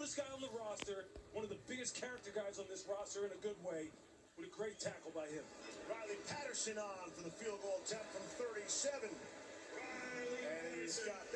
coolest guy on the roster, one of the biggest character guys on this roster in a good way, with a great tackle by him. Patterson on for the field goal attempt from 37. And he's got